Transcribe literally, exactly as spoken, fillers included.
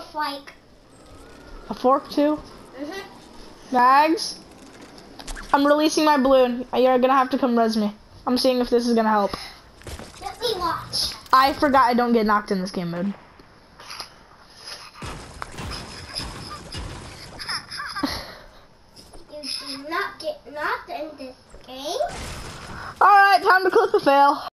with like A fork too? mhm. Bags? I'm releasing my balloon. You're gonna have to come res me. I'm seeing if this is gonna help. Let me watch. I forgot I don't get knocked in this game mode. You do not get knocked in this game. Alright, time to clip a fail.